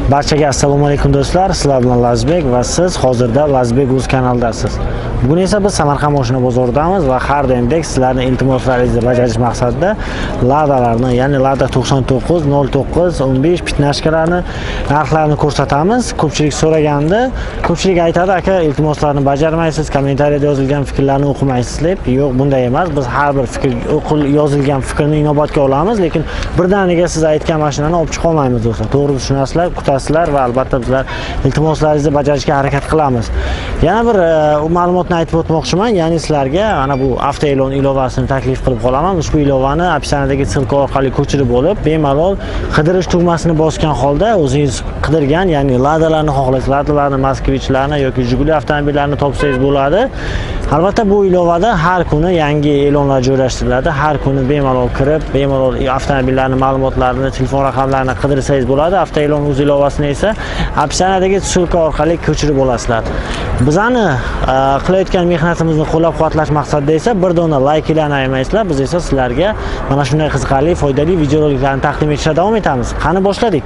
Barchaga assalomu alaykum do'stlar. Sizlar bilan Lazbek va siz hozirda Lazbek o'z kanalidasiz. Bugun esa biz Samarqand mashina bozoridamiz va har doimdek sizlarning iltimoslaringizni bajarish maqsadida Ladalarni, ya'ni Lada 99, 09, 15 pitnashkalarni narxlarini ko'rsatamiz. Ko'pchilik so'raganda, ko'pchilik aytadi, aka, iltimoslarni bajarmaysiz, kommentariyada yozilgan fikrlarni o'qimaysiz deb. Yo'q, bunday emas. Biz har bir fikr yozilgan fikrni inobatga olamiz, lekin birdaniga siz aytgan mashinani olib chiqa olmaymiz do'stlar. To'g'ri tushunasizlar, kutasizlar va albatta bizlar iltimoslaringizni bajarishga harakat qilamiz. Yana bir ma'lumotni aytib o'tmoqchiman, ya'ni sizlarga ana bu avtoelon ilovasini taklif qilib qolaman. Ushbu ilovani opsiyadagi silka orqali ko'chirib olib, bemalol qidirish tugmasini bosgan holda o'zingiz qidirgan, ya'ni Ladalarni xohlasangiz, Ladalarni, Moskvichlarni yoki Jiguli avtomobillarini topsangiz bo'ladi. Albatta bu ilovada har kuni yangi e'lonlar joylashtiriladi. Har kuni bemalol kirib, bemalol avtomobillarning ma'lumotlarini, telefon raqamlarini qidirsangiz bo'ladi. Avtoelon o'z ilovasini esa opsiyadagi silka orqali ko'chirib olasizlar. Bizani qilayotgan mehnatimizni qo'llab-quvvatlash maqsadida esa bir dona layklarni ayamaysizlar. Biz esa sizlarga mana shunday qiziqarli, foydali videoroliklarni taqdim etishda davom etamiz. Qani boshladik.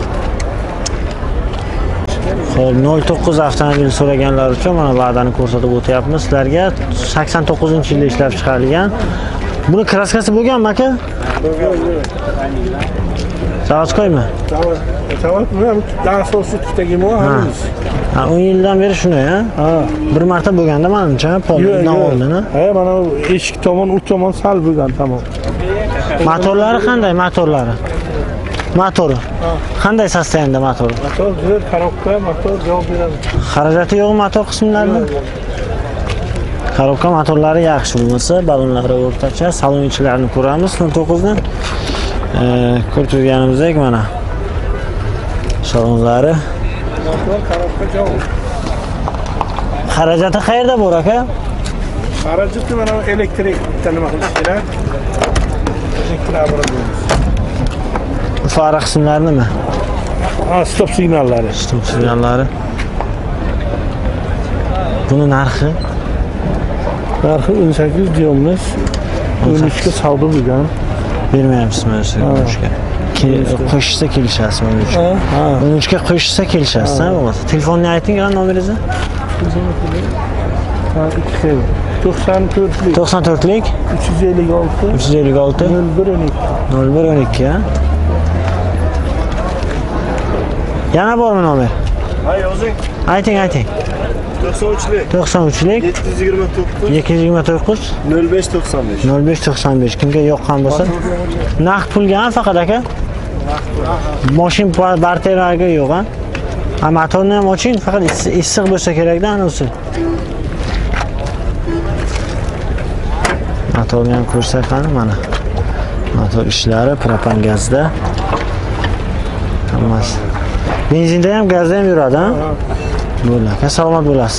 Xo'p, 09 avtomobil so'raganlar uchun mana Ladani ko'rsatib o'tyapmiz sizlarga. 89-yilda ishlab chiqarilgan. Buni kraskasi bo'lganmi, aka? Zavodskoymi? Zavod bu ham darsovsutdagimi hamiz. 10 yildan beri shunday, ha? Bir marta bo'lganda menimcha, poldan oldini. Ha, mana eshik tomon, u tomon sal bo'lgan, tamom. Motorlari qanday, motorlari? Motori. Qanday sostoyanda motori? Motor juda korobka, motor javob beradi. Xarajati yo'q motor qismlarida? Korobka motorlari yaxshi bo'lmasa, balonlari o'rtacha, salon ichilarini ko'ramiz 09 ni. Ko'rib turganimizdek mana salonlari. Motor korobka javob. Xarajati qayerda bor, aka? Xarajati mana elektrikdan nima qilish kerak? Fara qismlari nima? Stop signallari. Stop signallari. Buni narxi? Narxi 18 deymiz. 13 ga savdo bo'lgan. Bermayapsizmi o'shga? Qo'shsa kelishasizmi 13 ga? 13 ga qo'shsa kelishasiz, ha, bo'lmasa. Telefonni ayting, nomeringizni. 94lik 356 0112 ha. Yana bormi nomer? Ha, yozing. Ayting. 93lik 729 0595 kimga yoqqan bo'lsa. Naqd pulga faqat, aka. Mashin barterlarga yo'q, ha. Motorni ham oching, faqat issiq bo'lsa kerak-da, anasi. Motorni ham ko'rsak qani, mana. Motor ishlari propan gazda. Hammasi. Benzinda ham, gazda ham yuradi, ha? Bo'ladi. Salomat bo'lasiz.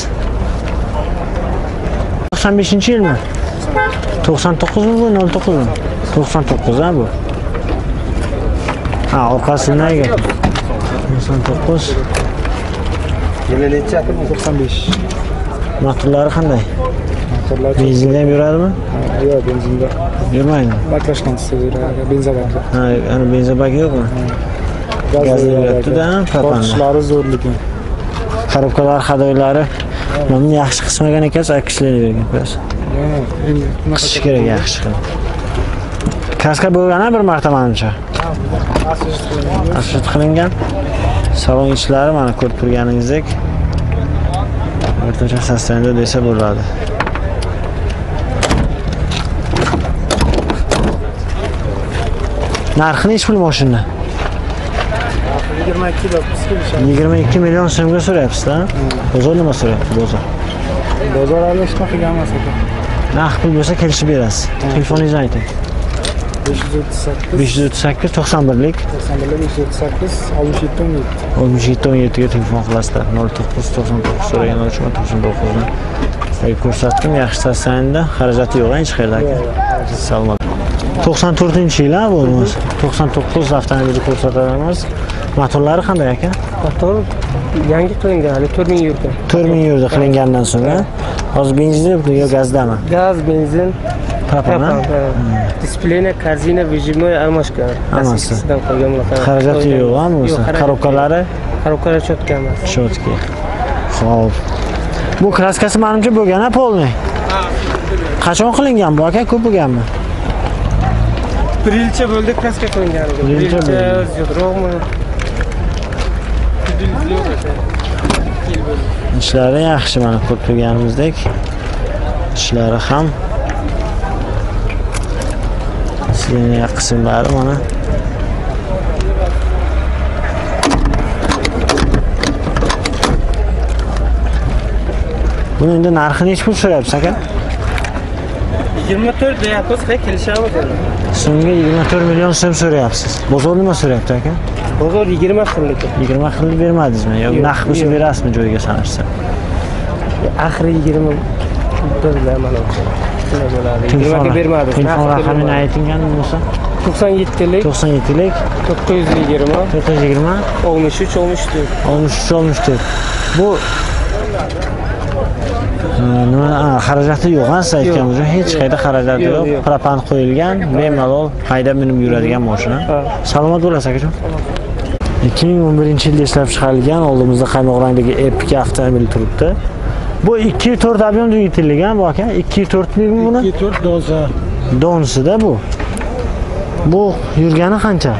95-yilmi? 99 mi bu, 09 mi? 99 ha bu. Ha, orqasini nega? 99. Yili necha? 95. Motorlari qanday? Motorlar benzinda ham yuradimi? Yo'q, benzinda. Yurmaydi. Baklashgansiz yuradi, benzabak. Ha, ana benzabak yo'qmi? Gazda yuradi-da, propanlar zo'rligi. Korobkalar, hadoylari. Buni yaxshi qismagan ekansiz, akishlarni bergan qo'yasiz. Qisish kerak yaxshi qilib. Kaska bo'lgan-a bir marta menimcha. Asfalt qilingan. Salon ichlari mana ko'rib turganingizdek. O'rtacha sostoyanda desa bo'ladi. Narxi nech pul mashina? 22 million so'mga so'rayapsiz-da? Bozor nima so'rayapti, bozor? Bozor alishma qilgan emas aka. Naqd pul bo'lsa kelishib berasiz. Telefoningizni ayting. 538 91lik 538 6717 ga telefon qilasizlar. 0999 so'raganlar uchun 99 ni ko'rsatdim. Yaxshi sostoyanda, xarajati yo'q hech qayerda. Salomat. 94-yil bu. 99 avtomobilni ko'rsatamiz. Motorlari qanday, aka? Motor yangi qilingan, hali 4000 yurdi. 4000 yurdi qilingandan so'ng. Hozir benzinda yo gazdami? Gaz, benzin. Propan, ha? Displeyni korзина выжимной almashgan. Rossiyasidan qolgan bunaqa. Xarajati yo'q, ha, bo'lsa. Korobkalari Korobkalar cho'tka emas. cho'tka. Xo'p. Bu kraskasi menimcha bo'lgan-a, polni. Qachon qilingan bu aka? Ko'p bo'lganmi? Bir yilcha bo'ldi kraska qilingan. Bir yilcha bo'ldi. Yodroqmi? Ishlari yaxshi, mana ko'rib turganimizdek. Ishlari ham Siniya qismlari mana. Buni endi narxini nech pul so'rayapsiz aka? 24 deyapmiz, kelishamiz. So'mga 24 million so'm so'rayapsiz. Bozor nima so'rayapti aka? Bozor 20 xillik. 20 xillik bermadingizmi? Yo'q, naqd bo'lsa berasizmi joyiga sanashsa? Oxiri 20 dollar mana o'sha. Shunday bo'ladi. 20 ga bermadim. Telefon raqamini aytingani bo'lsa? 97lik 97lik 920 920 olmuş 64. Bu nima xarajati yo'q, ha, siz aytganingiz uchun hech qayerda xarajat yo'q. Propan qo'yilgan, bemalol haydab minib yuradigan mashina. Salomat bo'lasiz akajon. 2011-yilda ishlab chiqarilgan, oldimizda qaymoq rangdagi Epic avtomobil turibdi. Bu 2.4 объем dvigatelligan bu aka. 2.4likmi buni? 2.4 doza. Donsida bu. Bu yurgani qancha?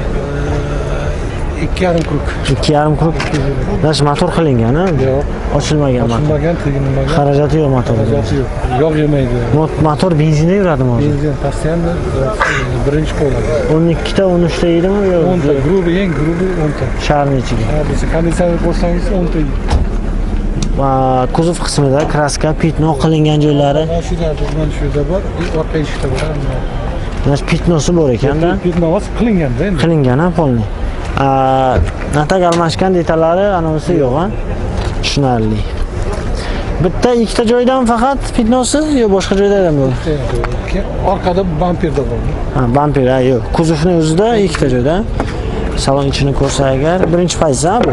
2,5 kruk. 2,5 kruk. Dash motor qilingan, ha? Yo'q. Ochilmagan motor. Ochilmagan, teginmagan. Xarajati yo'q motorda. Xarajati yo'q. Yog' yemaydi. Motor benzinda yuradimi hozir? Benzin постоянно birinchi qo'yiladi. 12 ta, 13 ta yedimi yo'q? 10 ta, grubi, eng grubi 10 ta. Sharni ichiga. Ha, biz konditsioner qo'shsangiz 10 ta yeydi. Va kuzov qismida kraska, pitno qilingan joylari. Mana shu yerda bor, orqa eshikda bor. Mana pitnosi bor ekanda. Pitnosi qilinganda endi. Qilingan, ha, polni. Natak almashgan detallari anavisi yo'q, ha? Tushunarli. Bitta ikkita joydan faqat pitnosi yo boshqa joyda ham bor? Orqada bamperda bor. Ha, bamper, ha, yo'q. Kuzovning o'zida ikkita joyda. Salon ichini ko'rsa agar, birinchi paytsa bu.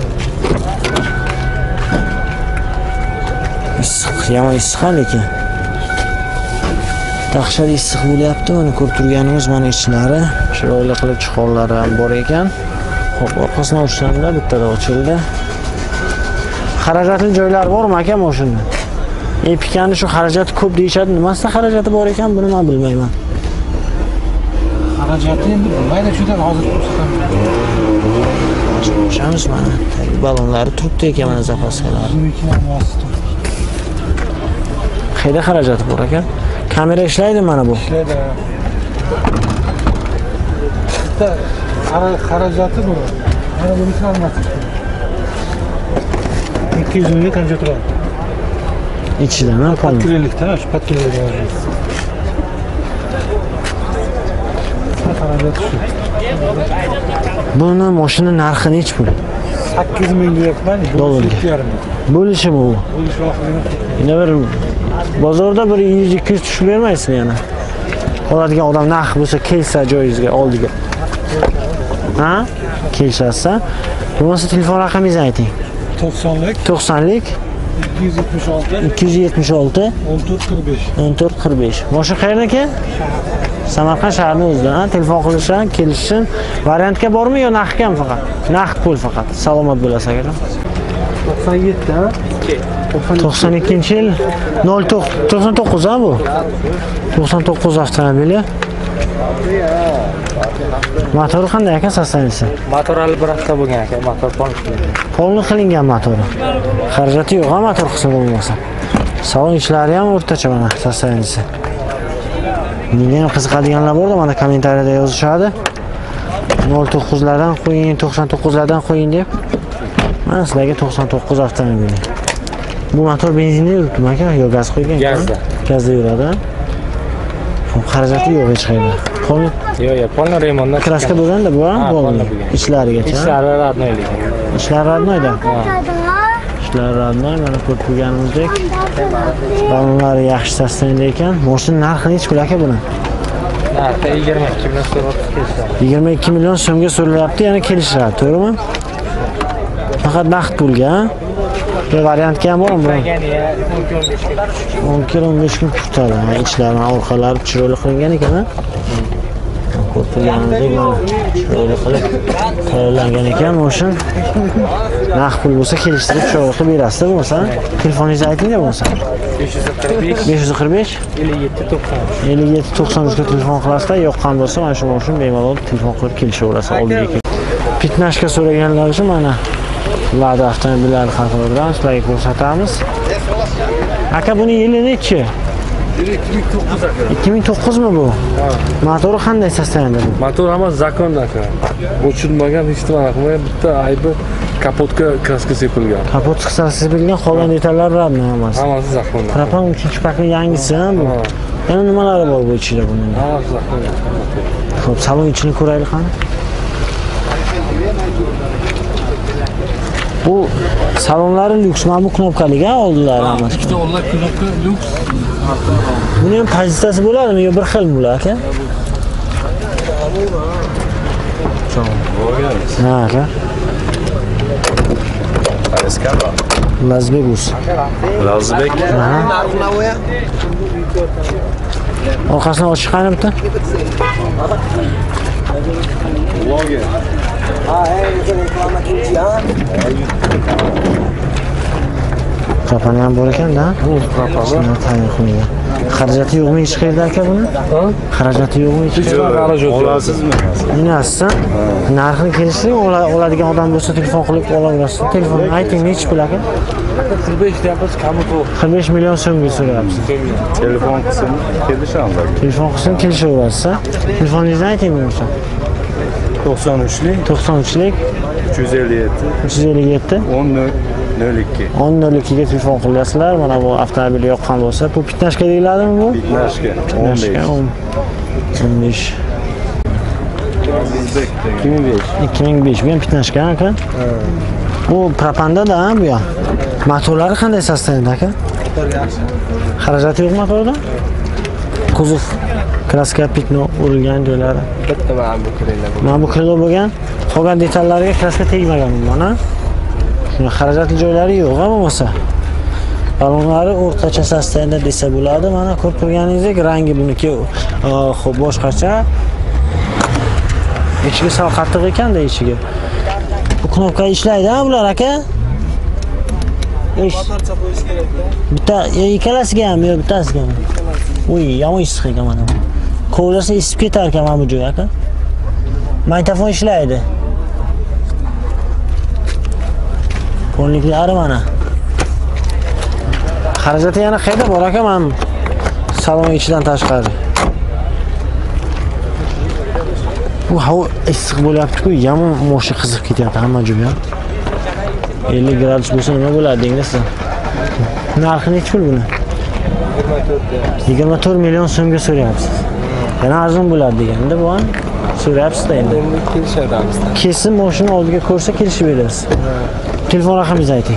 Issiq, yomon issiq lekin. Dahshat issiq bo'lyapti. Mana ko'rib turganimiz mana ichlari, chiroyli qilib chiqonlari ham bor ekan. Xo'p, orqasini ochsam-da bittada ochildi. Xarajatli joylari bormi aka mashina? Epicani shu xarajati ko'p deyishadi. Nimasida xarajati bor ekan, buni men bilmayman. Xarajati endi mayda shundan hozir O'shamiz mana balonlari turibdi ekan, mana zapaskalar. Qayerda xarajati bor ekan? Kamera ishlaydi mana bu. ishlaydi. Bitta xarajati bor. Mana buni olmasa. 200 ming qancha turadi? Ichidan ham qoldi. Patkirelikda, shu patkirelik bor. Xarajati shu. Buni mashina narxi nech pul? 8 ming deyapman, dollarga. Bo'lishimi bu? Bo'lish oxirida. Yana bir bozorda bir 100-200 tushib bermaysizmi yana? Qoladigan odam narx bo'lsa kelsa joyingizga oldiga. Ha? Kelishsa, bo'lmasa telefon raqamingizni ayting. 90lik 90lik 276 276 1445. Mashina qayerdan aka? Samarqand shahrining o'zida, ha? Telefon qilishdan, kelishsin. Variantga bormi yo naqdmi faqat? Naqd pul faqat. Salomat bo'lasiz aka. 97 ha? 92-yil 99 ha bu. 99 avtomobili. Motori qanday aka sostanisi? Motor hali bir hafta bo'lgan aka, motor polni qilingan motori. Xarajati yo'q, ha, motor qismida bo'lmasa. Salon ishlari ham o'rtacha mana sostanisi. Menga ham qiziqadiganlar borda, mana kommentariyada yozishadi. 09lardan qo'ying, 99lardan qo'ying deb. Mana sizlarga 99 avtomobili. Bu motor benzinda yuribdimi aka yo gaz qo'ygan? Gazda yuradi. Xarajati yo'q hech qayerda. Yo'q, polni remontdan kraska bo'lganda bu ham bo'ldi. Ichlarigacha. Ishlari radnoylik. Ishlar radnoyda. Ishlar radnoy, mana ko'rib turganimizdek. Balonlari yaxshi sostanida ekan. Mashina narxi nech pul aka buni? Narxi 22 million so'rab kelishadi. 22 million so'mga so'ralyapti, yana kelishadi, to'g'rimi? Faqat naqd pulga, ha? Bu variantga ham bormi bu? Ya'ni 10-15 kun turadi. İçlari, orqalari chiroyli qilingan ekan. Ko'rtirganimdek mana chiroyli qilib tayyorlangan ekan mashin. Naqd pul bo'lsa kelishtirib chiroyli qilib berasiz bo'lmasa. Telefoningizni ayting-da bo'lmasa. 545 57 93 ga telefon qilasizlar. Yoqqan bo'lsa mana shu mashin bemalol telefon qilib kelishaverasiz oldiga. Pitnashga so'raganlar uchun mana Lada avtomobillari haqida sizlarga ko'rsatamiz. Aka buning yili nechi? 2009 aka. 2009 mi bu? Motori qanday sostoyanida bu? Motor hamma zakon aka. O'chirilmagan, hech nima qilmagan, bitta aybi kapotga kraska sepilgan. Kapot qisasi sepilgan, qolgan detallar radmi hammasi? Hammasi zakon. Propan 3-pakning yangisi bu. Yana nimalari bor bu ichida buning? Hammasi zakon. Xo'p, salon ichini ko'raylik qani. Bu salonlari lyuks, mana bu knopkali-ga oldilari hammasi. Ikkita oldlar knopka lyuks. Buni ham pozitsiyasi bo'ladimi yo bir xil bular aka? Ha aka. Lazbek o'zi. Lazbek. Orqasini ochiq qani bitta? Propani ham bor ekan-da. Bu propani. Xarajati yo'qmi hech qayerda aka buni? Xarajati yo'qmi hech qayerda? Olasizmi? Minasiz. Narxini kelishtiring, oladigan odam bo'lsa telefon qilib olaverasiz. Telefonni ayting, nechi pul aka? 45 deyapmiz, kami ko'p. 45 million so'mga so'rayapsiz. Telefon qism kelishamiz. Telefon qilsin kelishaverasiz. Telefoningizni ayting bo'lsa. 93lik 93lik 357 357 1002 1002 ga telefon qilasizlar. Mana bu avtomobil yoqqan bo'lsa, bu pitnashka deyiladimi bu? Bitnashga 15. 2005 bu ham pitnashka aka. Bu propanda-da bu ham. Motorlari qanday sostoyanida aka? Xarajati yo'q motorda? Kuzov kraska pitno urilgan joylari. bitta Mana bu krilo bo'lgan. Qolgan detallariga kraska tegmagan mana. Shuni xarajatli joylari yo'q bo'lmasa. Balonlari o'rtacha sostoyanda desa bo'ladi. Mana ko'rib turganingizdek rangi buniki xo'p boshqacha. Ichiga sal qattiq ekanda ichiga. Bu knopka ishlaydi-a bular aka? motorcha qo'yish kerak-da. Bitta ikkalasiga ham yo bittasiga ham? Uy, yomon issiq ekan mana bu. Kovlasa isib ketar ekan mana bu joy aka. Magnitofon ishlaydi. Qo'nliklari mana. Xarajati yana qayerda bor aka men salon ichidan tashqari. Bu havo issiq bo'lyapti-ku, yomon moshi qizib ketyapti hamma joyi. 50 gradus bo'lsa nima bo'ladi dengizda? Narxi necha pul buni? 24 million so'mga so'rayapsiz. Yana arzon bo'ladi deganda bu ham so'rayapsiz-da endi. Kelishamiz. Kesin mashina oldiga ko'rsa kelishib berasiz. Telefon raqamingizni ayting.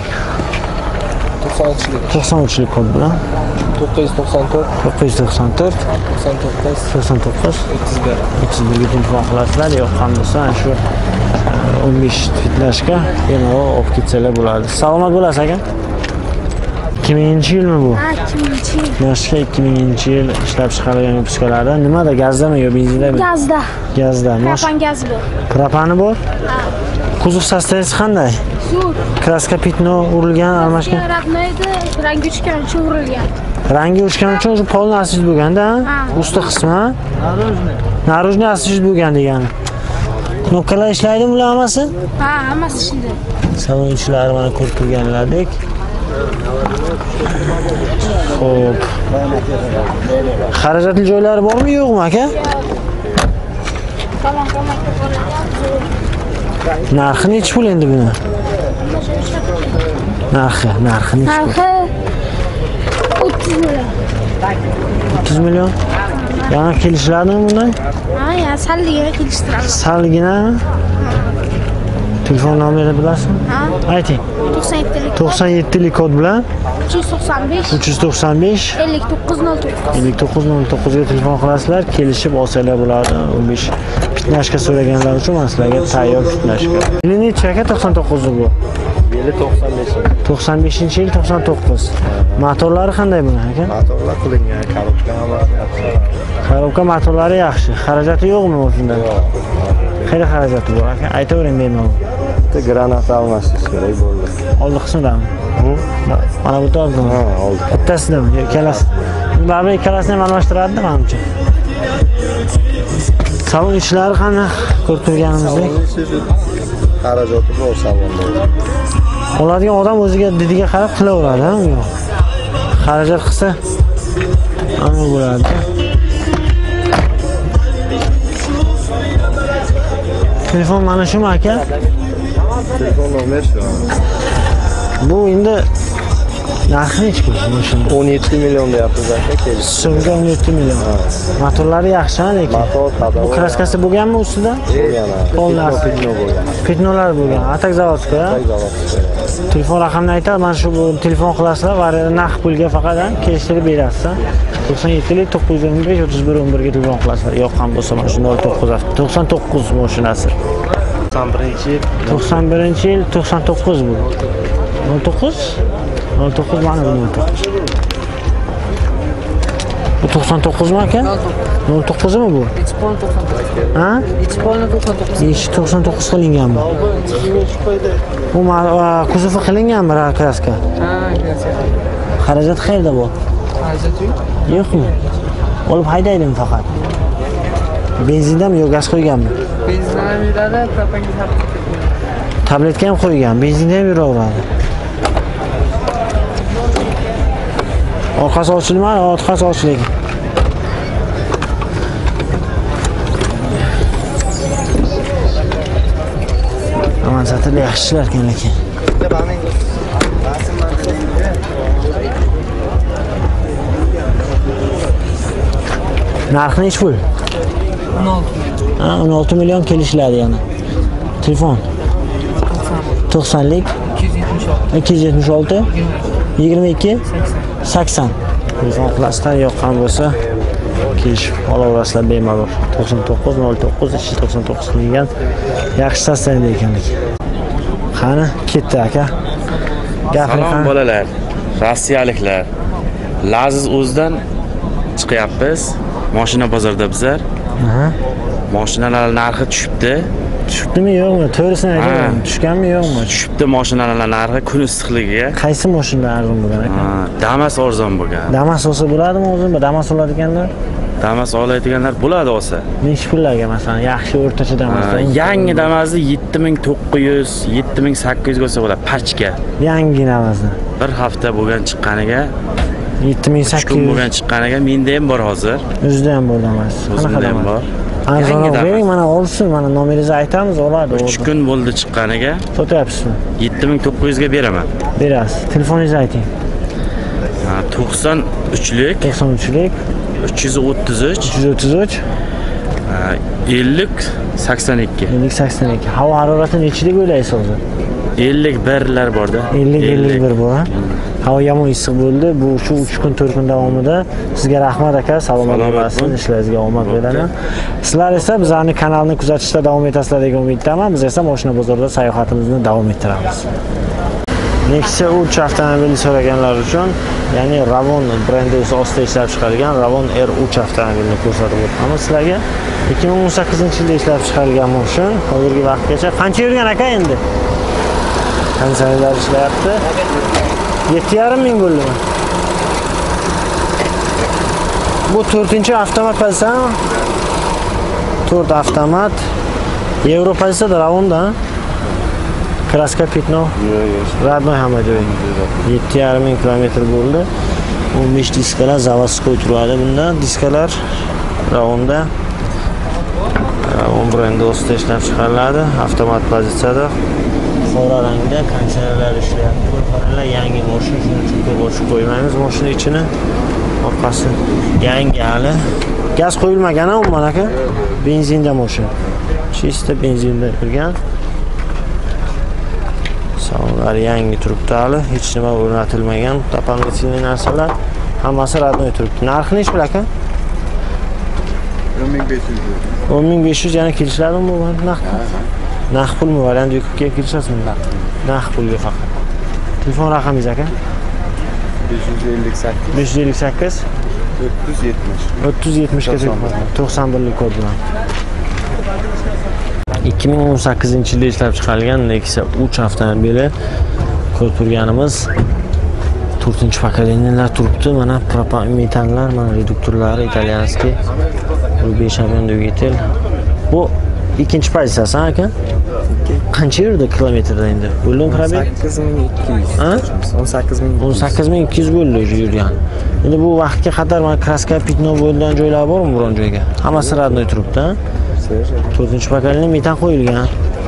93lik kod bilan 994 994 99 31 ga telefon qilasizlar. Yoqqan bo'lsa shu 15 fitlashga bemalol olib ketsalar bo'ladi. Salomat bo'lasiz aka. 2000-yilmi bu? Ha, 2000-yil. Nashqa 2000-yil ishlab chiqarilgan yo'l nimada? Gazdami yo benzindami? Gazda. Gazda. Propan gaz bor. Propani bor? Kuzov sostoyaniyasi qanday? Zo'r. Kraska pitno urilgan, almashgan. Radnoydi, rangi uchgancha urilgan. Rangi o'chgani uchun o'sha polni asid bo'lganda, usti qismi, narujniy asid bo'lgan degani. Knopkalar ishlaydimi bular hammasi? Ha, hammasi shunday. Salon ichlari mana ko'rib turganlaridek. Xo'p. Xarajatli joylari bormi, yo'qmi aka? Tamam. Narxi necha pul endi buni? Narxi necha pul? Narxi 30 million. 30 million. Yana kelishiladimi bundan? Ha, ya salligina kelishtiramiz. Salgina. Telefon nomerini bilasizmi? Ha. Ayting. 97lik. 97lik kod bilan 395 395 5909. 5909 ga telefon qilasizlar, kelishib olsalar bo'ladi. 15 pitnashka so'raganlar uchun men sizlarga tayyor pitnashka. Yili necha aka 99 bu? Yili 95. 95-yil 99. Motorlari qanday buni aka? Motorlar qilingan, korobka hammasi yaxshi. Korobka motorlari yaxshi. Xarajati yo'qmi o'shunda? Qancha xarajati bor aka? Aytavering bemalol. Bitta granata almashish kerak bo'ldi. Oldi qismidami? Mana bu to'g'rimi? Ha, oldi. Bittasidami? Ikkalasi. Baribir ikkalasini ham almashtiradida menimcha. Salon ishlari qanday ko'rib turganimizdek? Xarajati bor salonda. Oladigan odam o'ziga didiga qarab qilaveradi, ha? Xarajat qilsa ana bo'ladi. Telefon mana shumi aka? Telefon nomer shu. Bu endi narxi nechi mashina? 17 million deyapmiz aka, kelishdi. So'mga 17 million. Motorlari yaxshi, lekin. Motor qadar. Bu kraskasi bo'lganmi ustida? Bo'lgan. Pollar. Pitno bo'lgan. Pitnolar bo'lgan. Atak zavodskoy, ha? Telefon raqamini aytadi, mana shu telefon qilasizlar va naqd pulga faqat kelishtirib berasiz. 97 915 31 11 ga telefon qilasizlar. Yoqqan bo'lsa mana shu 09 mashinasi. 91-yil 91-yil 99 bu. 09 mana bu 09. Bu 99 mi aka? 09 mi bu? Ha? 99 qilinganmi? Bu kuzovi qilinganmi kraska? Ha, kraska. Xarajat qayerda bu? Xarajat Yo'qmi? Olib haydaydimi faqat? Benzindami yo gaz qo'yganmi? Benzin ham yuradi, propanga Tabletka ham qo'ygan, benzinda ham yuraveradi. Orqasi ochilmadi, orqasi ochilgan. Aman satırda yaxshilar ekan lekin. Narxi nechi pul? 16. Ha, 16 million kelishiladi yana. Telefon 90lik 276 22 80. Telefon qilasizlar, yoqqan bo'lsa kelishib olaverasizlar bemalol. 99 09 99 qilingan yaxshi sostavda ekanlik. Qani ketdi aka. Salom bolalar, rossiyaliklar. Laziz o'zidan chiqyapmiz. Mashina bozorda bizlar. Mashinalar narxi tushibdi. Tushibdimi yo'qmi? To'g'risini aytaman. Tushganmi yo'qmi? Tushibdi mashinalar narxi kun issiqligiga. Qaysi mashina arzon bo'lgan aka? Damas arzon bo'lgan. Damas olsa bo'ladimi o'zim? Damas oladiganlar? Damas oladiganlar bo'ladi olsa. Nechi pullarga masalan yaxshi o'rtacha Damaslar? Yangi Damasni 7900, 7800 bo'lsa bo'ladi pachka. Yangi Damasni. Bir hafta bo'lgan chiqqaniga 7800 kun bo'lgan chiqqaniga menda ham bor hozir. O'zida ham bor Damas. O'zimda ham bor. Arzonroq bering, mana olsin, mana nomeringizni aytamiz, oladi. 3 kun bo'ldi chiqqaniga. Sotyapsizmi? 7900 ga beraman. Berasiz. Telefoningizni ayting. 93lik 93lik 333 50 82. 82. Havo harorati nechida o'ylaysiz hozir? 51lar borda. 50-51 bor, ha? Havo yomon issiq bo'ldi. Bu shu 3 kun 4 kun davomida sizga rahmat aka, salomat bo'lasiz, ishlaringizga omad tilayman. Sizlar esa bizning kanalni kuzatishda davom etasizlar degan umiddaman. Biz esa mashina bozorida sayohatimizni davom ettiramiz. Nexia uch avtomobili so'raganlar uchun, ya'ni Ravon brendi ostida ishlab chiqarilgan Ravon R3 avtomobilini ko'rsatib o'tamiz sizlarga. 2018-yilda ishlab chiqarilgan mashina. Hozirgi vaqtgacha qancha yurgan aka endi? Konsertlar ishlayapti. 7,5 ming bo'ldimi? Bu 4-avtomat pozitsiyami? 4 avtomat. Yevro pozitsiyada Ravonda. Kraska Pitno. Radnoy hamma joyi. 7,5 ming kilometr bo'ldi. 15 diskalar zavodskoy turadi bunda. Diskalar Ravonda. Ravon brendi ostida ishlab chiqariladi. Avtomat pozitsiyada. Qora rangda konsertlar ishlayapti. Qaranglar, yangi mashina, shuning uchun ko'p ochib qo'ymaymiz mashina ichini. Orqasi yangi hali. Gaz qo'yilmagan umuman aka. Benzinda mashina. Chista benzinda turgan. Salonlar yangi turibdi hali, hech nima o'rnatilmagan. Doполнительный narsalar hammasi radnoy turibdi. Narxi nechi pul aka? 10500. 10500 yana kelishlarim bu naqd. Naqd pulmi variant yukibga kirishasizmi? Naqd pulga faqat. Telefon raqamingiz aka? 558 558 470 370 ga telefon. 91lik kod bilan. 2018-yilda ishlab chiqarilgan Nexia 3 avtomobili ko'rib turganimiz 4-pokoleniyalar turibdi. Mana propan metanlar, mana reduktorlari italyanskiy. Bu 5 million dvigatel. Bu ikkinchi pozitsiyasi aka? Qancha yurdi kilometrda endi? Bo'ldim probeg? 8200. Ha? 18200 bo'ldi yurgan. Endi bu vaqtga qadar mana kraska pitno bo'lgan joylar bormi biron joyga? Hammasi radnoy turibdi, ha? 4-pokoleniya metan qo'yilgan.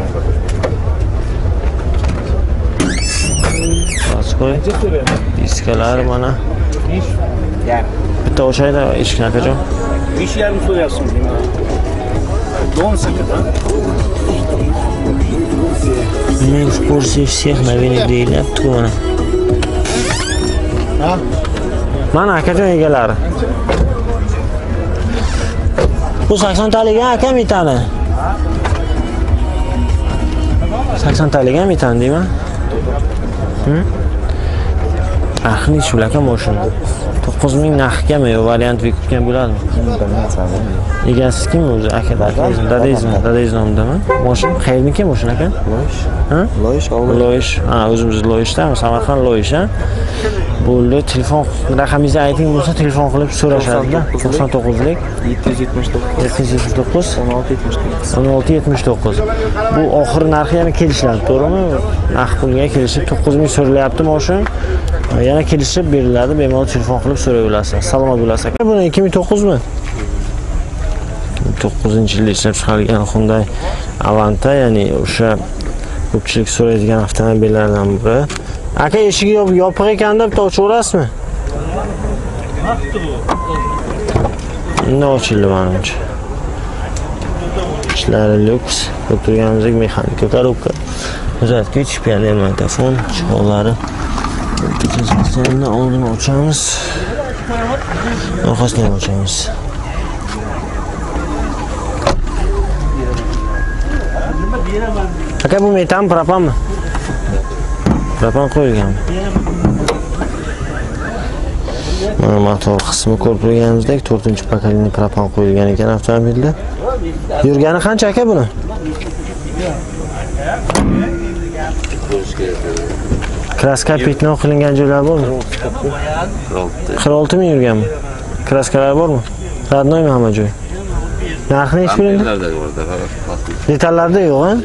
Qo'y. Diskalar mana. Bitta o'shayda eshikni akajon. 5,5 so'rayapsizmi? 18 ha? Men Porsche всех новинок deyilyapti mana. Mana akajon egalari. Bu 80 taliga aka metani. 80 taliga metan deyman. Axni shularga mashina. 9000 narxgami yo variant vikubgan bo'ladimi? Egasiz kim o'zi? Aka dadangizmi nomidami? Mashina qayerniki mashina aka? Ha? Loyish. Ha, o'zimiz Loyishdan, Samarqand Loyish, ha. Bo'ldi, telefon raqamingizni ayting bo'lsa, telefon qilib so'rashadi-da. 99lik 779 1679. Bu oxir narxi yana kelishiladi, to'g'rimi? Naqd pulga kelishib 9000 so'ralyapti mashina. Yana kelishib beriladi, bemalol telefon qilib so'rayverasiz. Salomat bo'lasiz aka. Buni 2009 mi? 9-yilda ishlab chiqarilgan Hyundai Avanta, ya'ni o'sha ko'pchilik so'raydigan avtomobillardan biri. Aka, eshigi yopiq ekanda bitta ochaverasizmi? Endi ochildi menimcha. Ishlari lyuks, ko'rib turganimizdek mexanika korobka. Uzatgich, piano magnitofon, chiqollari. Endi oldini ochamiz. Orqasini ham ochamiz. Aka, bu metan propanmi? Propan qo'yilgan. Mana motor qismi ko'rib turganimizdek 4-pokoleniya propan qo'yilgan ekan avtomobilda. Yurgani qancha aka buni? Kraska pitno qilingan joylar bormi? 46 ming yurganmi? Kraskalar bormi? Radnoymi hamma joy? Narxini hech bilmayman. Detallarda yo'q, ha?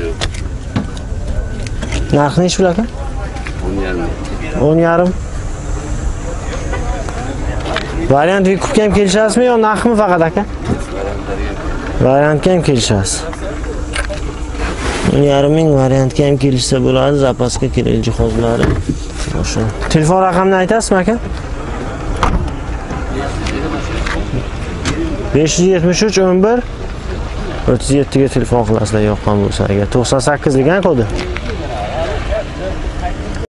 Narxini hech bilaka? 10,5. Variant vikubga ham kelishasizmi yo narxmi faqat aka? Variantga ham kelishasiz. 10,5 ming variantga ham kelishsa bo'ladi, zapaska kerak jihozlari. O'sha. Telefon raqamini aytasizmi aka? 573 11 37 ga telefon qilasizlar yoqqan bo'lsa agar. 98 degan kodi.